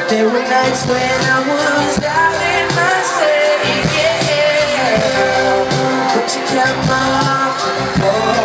There were nights when I was doubting myself, yeah, but you kept my heart.